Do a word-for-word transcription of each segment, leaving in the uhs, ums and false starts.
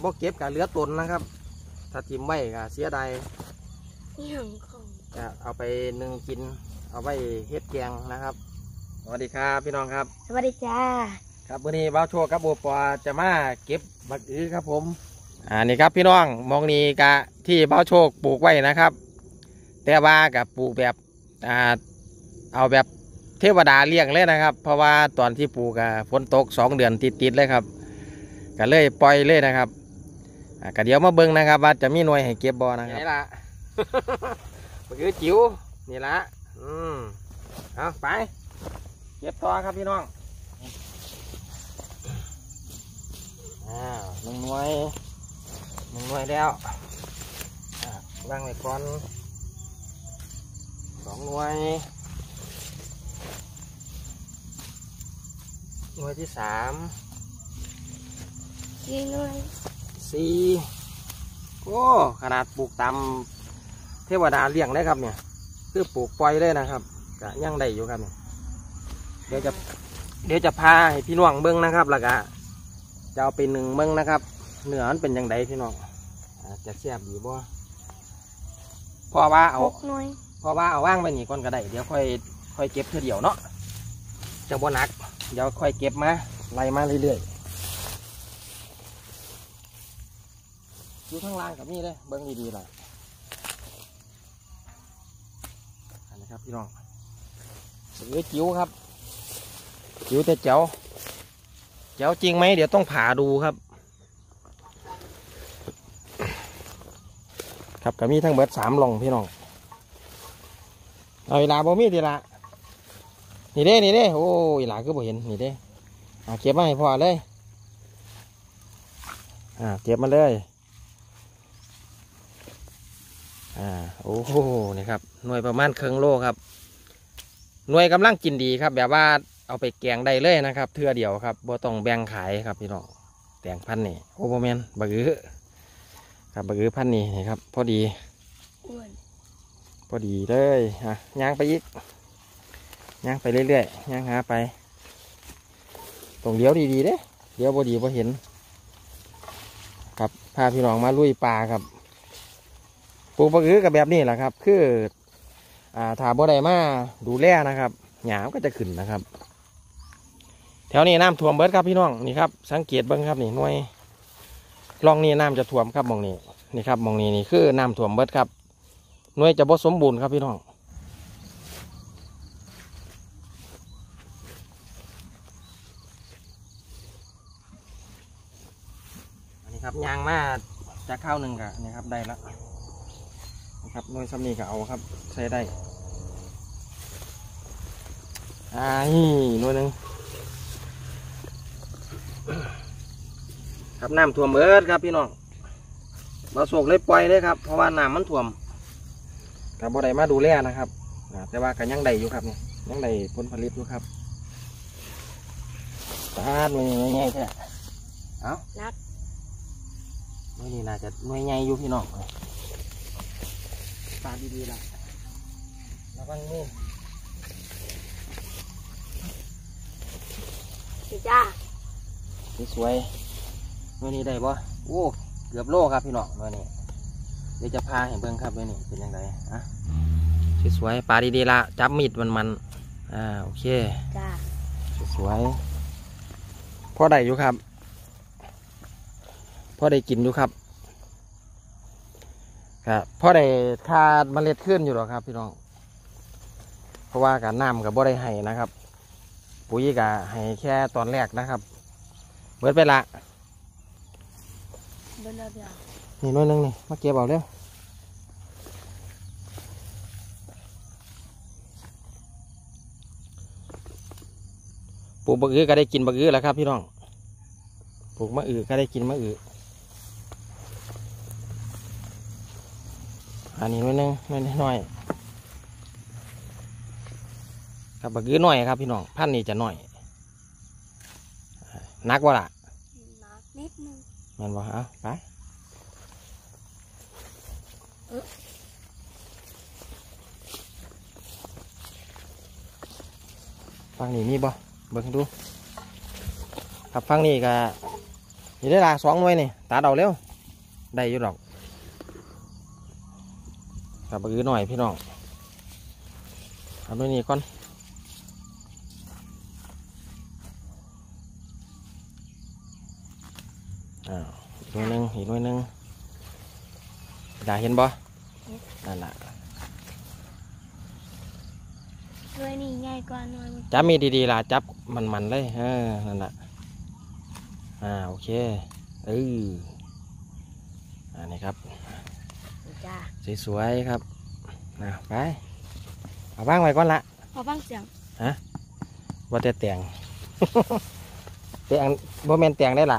บ่เก็บกับเหลือตนนะครับถ้าทิมไว้ก็เสียดายจะเอาไปนึ่งกินเอาไปเฮ็ดแกงนะครับสวัสดีครับพี่น้องครับสวัสดีจ้าครับวันนี้บ่าวโชคกับโอปอจะมาเก็บบักอื้อครับผมอ่านี่ครับพี่น้องมองนี้กะที่บ่าวโชคปลูกไว้นะครับแต่ว่ากับปลูกแบบอ่าเอาแบบเทวดาเลี้ยงเลยนะครับเพราะว่าตอนที่ปลูกอะฝนตกสองเดือนติดๆเลยครับก็เลยปล่อยเลยนะครับอ่าก็เดี๋ยวมาเบิ่งนะครับว่าจะมีหน่วยให้เก็บบ่นะครับนี่ละ บักอื้อจิ๋วนี่ละอืมเอาไปเก็บต่อครับพี่น้องอ้าวหนึ่งหน่วยหนึ่งหน่วยแล้ววางไว้ก่อนสองหน่วยหน่วยที่สามสี่หน่วยสี่โอ้ขนาดปลูกตามเทวดาเลี้ยงได้ครับเนี่ยคือปลูกปล่อยเลยนะครับก็ยังได้อยู่ครับเนี่ยเดี๋ยวจะเดี๋ยวจะพาให้พี่น้องเบิ้งนะครับแล้วก็จะเอาไปหนึ่งเบิ้งนะครับเนื้อมันเป็นยังไงพี่น้องจะแซ่บดีบ่พอว่าเอาพอว่าเอาว่างไปนี่ก่อนก็ได้เดี๋ยวค่อยค่อยเก็บเพื่อเดียวเนาะจะบ่หนักเดี๋ยวค่อยเก็บมาไล่มาเรื่อยๆอยู่ข้างล่างกับนี่เลยเบิ้งดีๆล่ะอันนี้ครับพี่น้องเสือจิ๋วครับจิ๋วแต่เจ๋วเจ๋วจริงไหมเดี๋ยวต้องผ่าดูครับครับก็มีทั้งเบิดสามหล่องพี่น้องเอาอีหลาบ่มีทีละนี่เด้นี่เด้โอ้อีหลาก็บ่เห็นนี่เด้เอาเก็บมาให้พ่อเลยอ่าเก็บมาเลยอ่าโอ้โหนี่ครับหน่วยประมาณครึ่งโลครับหน่วยกำลังกินดีครับแบบว่าเอาไปแกงได้เลยนะครับเทื่อเดียวครับบ่ต้องแบ่งขายครับพี่น้องแตงพันนี่โอ้โหแมนบักอื้อครับบักอื้อพันนี่นี่ครับพอดีพอดีเลยฮะย่างไปอีกย่างไปเรื่อยๆย่างหาไปตรงเลี้ยวดีๆเด้เลี้ยวพอดีพอเห็นครับพาพี่น้องมาลุยป่าครับปลูกบักอื้อกับแบบนี้แหละครับคืออ่าถ้าบ่ได้มาดูแลนะครับหญ้าก็จะขึ้นนะครับแถวนี้น้ำท่วมเบิดครับพี่น้องนี่ครับสังเกตเบิ้งครับนี่หน่วยร่องนี้น้ำจะท่วมครับมองนี้นี่ครับมองนี้นี่คือน้ำท่วมเบิดครับหน่วยจะบ่สมบูรณ์ครับพี่น้องอันนี้ครับยางมาจะข้าวหนึ่งกะนี่ครับได้แล้วนะครับหน่วยซ้ำนี้ก็เอาครับใช้ได้อ่านี่หน่วยหนึ่งครับน้ำท่วมเบิดครับพี่น้องบ่าวโศกเลยปล่อยเลยครับเพราะว่าน้ำมันท่วมกับบ่ได้มาดูแลนะครับแต่ว่าก็ยังได้อยู่ครับเนี่ยยังได้ผลผลิตอยู่ครับตาหน่วยใหญ่ๆแท้เอ้านัดหน่วยนี้น่าจะหน่วยใหญ่อยู่พี่น้องตาดีๆล่ะระวังมือจ้าสวยหน่วยนี้ได้ปะโอ้เกือบโลครับพี่น้องหน่วยนี้เดี๋ยวจะพาเห็นเบิ้งครับหน่วยนี้เป็นยังไงอ่ะสวยๆปลาดีๆละจับมีดมันๆอ่าโอเคจ้าสวยๆพอได้อยู่ครับพอได้กินอยู่ครับครับพอได้ทาเมล็ดขึ้นอยู่หรอครับพี่น้องเพราะว่าการน้ำกับบ่ได้ให้นะครับปุ๋ยกับให้แค่ตอนแรกนะครับเบิดไปละนี่น้อยนึงนี่มาเก็บเอาเร็วปลูกบักอื้อก็ได้กินบักอื้อแล้วครับพี่น้องปลูกมะอื้อก็ได้กินมะอื้ออันนี้น้อยนึงน้อยน้อยครับบักอื้อน้อยครับพี่น้องพันนี้จะน้อยนักว่าล่ะนักนิดนึงมันว่าเอาไปฟังนี่มีบ่เบิ่งดูครับฟังนี่ก็นี่ได้ละสองหน่วยนี่ตาเดาเร็วได้อยู่ดอกกับบักอือหน่อยพี่น้องเอาด้วยนี่ก่อนอ้าวอีกหน่วยหนึ่งอีกหน่วยหนึ่งดาเห็นบ่นั่นแหละด้วยนี่ง่ายกว่าหน่อยจับมีดีๆล่ะจับมันๆเลยเออนั่นแหละอ่าโอเคเอออันนี้ครับจ้าสวยๆครับนะไปเอาบ้างไว้ก่อนละพอฟังเสียงฮะว่าแต่แต่ง แต่งบ่แม่นแต่งได้ล่ะ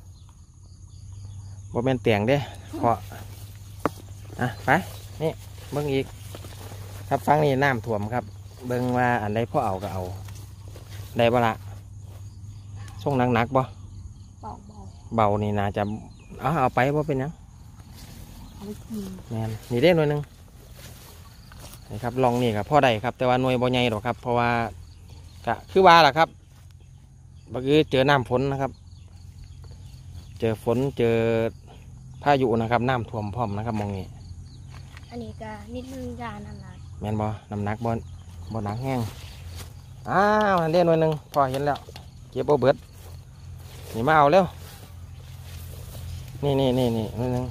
บ่แม่นแต่งเด้ขออ่ะไปนี่เบิ่งอีกครับฟังนี่น้ำท่วมครับเบิ่งว่าอันใดพ่อเอาก็เอาได้บ่ละส่งหนักๆบ่เบาเบาเบานี่น่าจะเอาเอาไปบ่เป็นหยังเอาไปกินแม่นนี่ได้หน่วยหนึงนี่ครับลองนี่ครับพ่อได้ครับแต่ว่าหน่วยบ่ใหญ่หรอกครับเพราะว่าก็คือว่าล่ะครับบักอือเจอน้ำฝนนะครับ เจอฝนเจอพายุนะครับน้ำท่วมพร้อมนะครับมองนี้อันนี้ก็นิดนึงจานั่นแหละแม่นบ่น้ำหนักบ่บ่หนักแห้งอ้าวอันเด่นหน่วยหนึงพอเห็นแล้วเก็บเอาเบิดนี่มาเอาเร็วนี่นี่นี่นี่หน่วยหนึง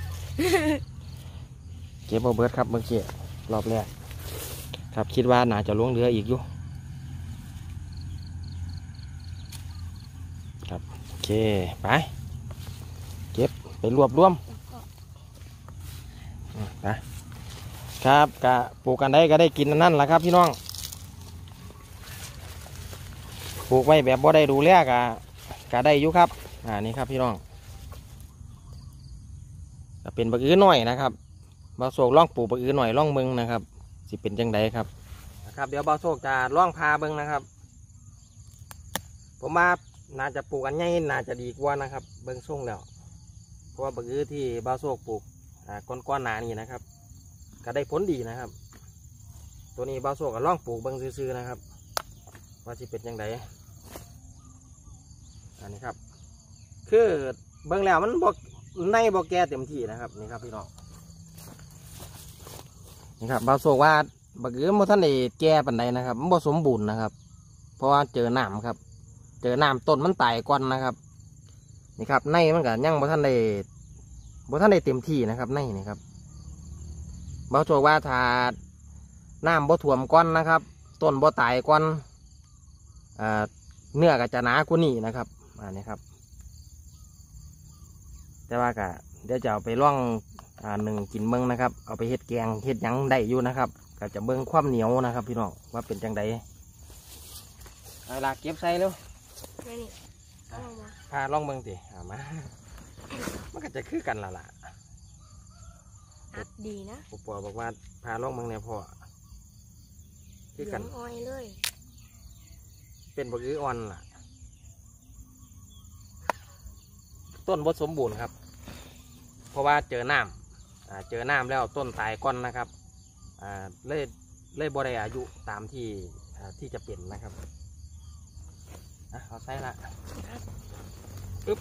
เก็บเอาเบิดครับเมื่อกี้รอบแรกครับคิดว่าน่าจะล้วงเรืออีกอยู่ครับโอเคไปเก็บไปรวบรวมแล้วก็อืมไปครับกะปลูกกันได้ก็ได้กินอันนั่นแหละครับพี่น้องปลูกไว้แบบบ่ได้ดูแลกะกะได้อยู่ครับอ่านี่ครับพี่น้องก็เป็นบักอื้อหน่อยนะครับบ่าวโศกล่องปลูกบักอื้อหน่อยล่องเมืองนะครับสิเป็นจังไดครับนะครับเดี๋ยวบ่าวโศกจะล่องพาเบิ่งนะครับ ผมว่าน่าจะปลูกอันใหญ่น่าจะดีกว่านะครับเบิ่งส่งแล้วเพราะว่าบักอื้อที่บ่าวโศกปลูกอ่าก้อนๆหนานี่นะครับก็ได้ผลดีนะครับ ตัวนี้บ่าวโศกก็ล่องปลูกเบิ่งซื่อๆนะครับว่าสิเป็นจังไดอันนี้ครับคือเบิ่งแล้วมันบ่ในบ่แก่เต็มที่นะครับนี่ครับพี่น้องนี่ครับบ่าวโศกว่าบักอื้อบ่ทันได้แก่ปานใดนะครับมันบ่สมบูรณ์นะครับ เพราะว่าเจอน้ำครับ เจอน้ำต้นมันตายก่อนนะครับนี่ครับในมันก็ยังบ่ทันได้บ่ทันได้เต็มที่นะครับในนี่ครับบ่าวโศกว่าถ้าน้ำบ่ท่วมก่อนนะครับต้นบ่ตายก่อนอ่าเนื้อก็จะหนากว่านี้นะครับอันนี้ครับแต่ว่าก็เดี๋ยวจะเอาไปล่องอ่าหนึ่งกินเมืองนะครับ เอาไปเฮ็ดแกงเฮ็ดหยังได้อยู่นะครับก็จะเบิ่งความเหนียวนะครับพี่น้องว่าเป็นจังไดเอาล่ะเก็บใส่เร็วไม่นี่เอาลงมาพาล่องเบิ่งสิเอามา มันก็จะคือกันละล่ะอัดดีนะปู่ปอบอกว่าพาล่องเบิ่งเนี่ยพ่อคือกันเหลืองอ้อยเลยเป็นบักอื้ออ่อนล่ะ ต้นบ่สมบูรณ์ครับ เพราะว่าเจอน้ำอ่าเจอน้ำแล้วต้นตายก่อนนะครับอ่าเลยเลยบ่ได้อายุตามที่อ่าที่จะเป็นนะครับอ่ะเอาใส่ละปึ๊บ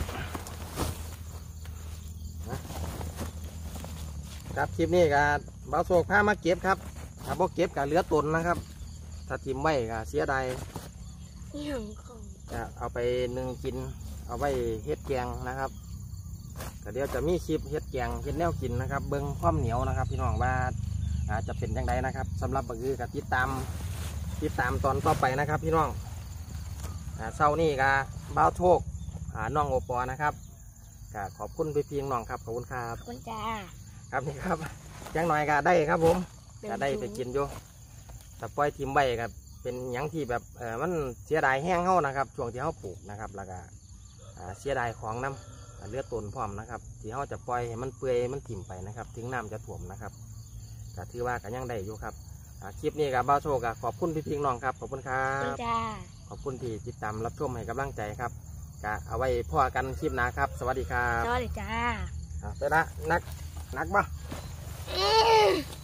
นะครับคลิปนี้ก็บ่าวโศกพามาเก็บครับถ้าบ่เก็บก็เหลือต้นนะครับ ถ้าทิ่มไว้ก็เสียดายเหลืองของจะเอาไปนึ่งกินเอาไว้เฮ็ดแกงนะครับก็เดี๋ยวจะมีคลิปเฮ็ดแกงเฮ็ดแนวกินนะครับ เบิ้งความเหนียวนะครับ พี่น้องว่าอาจจะเป็นยังไงนะครับสำหรับบักอื้อกับติดตามติดตามตอนต่อไปนะครับ พี่น้องอ่าเช้านี้ก็บ่าวโชคอ่าน้องโอปอนะครับก็ขอบคุณพี่พีน้องครับขอบคุณครับคุณจ้าครับนี่ครับยังหน่อยก็ได้ครับผมก็ได้ไปกินอยู่แต่ปล่อยทิมไว้ครับเป็นหยังที่แบบเออมันเสียดายแห้งเข้านะครับช่วงที่เขาปลูกนะครับแล้วก็อ่าเสียดายของน้ำอ่าเลือดต้นพร้อมนะครับที่เขาจะปล่อยให้มันเปื่อยมันถิ่มไปนะครับถึงน้ำจะถ่วมนะครับก็ถือว่ากันยังได้อยู่ครับอ่าคลิปนี้กับบ้าวโชคกับขอบคุณพี่พิงน้องครับขอบคุณครัคุณบจ้าขอบคุณที่ติดตามรับชมให้กำลังใจครับก็เอาไว้พ่อกันคลิปหน้าครับ สวัสดีครับสวัสดีจ้าอ่าเสร็จละนักนักบ่อืม